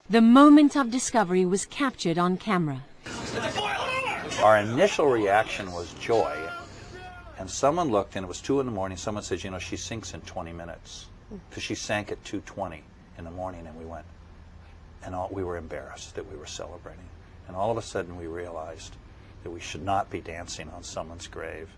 The moment of discovery was captured on camera. Our initial reaction was joy, and someone looked, and it was 2 in the morning, someone said, you know, she sinks in 20 minutes, because she sank at 2:20 in the morning, and we went, and we were embarrassed that we were celebrating. And all of a sudden we realized that we should not be dancing on someone's grave.